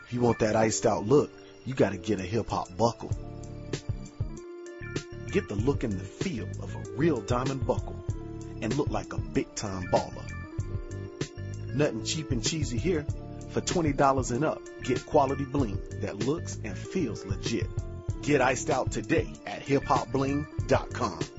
If you want that iced out look, you gotta get a hip hop buckle. Get the look and the feel of a real diamond buckle and look like a big time baller. Nothing cheap and cheesy here. For $20 and up, get quality bling that looks and feels legit. Get iced out today at hiphopbling.com.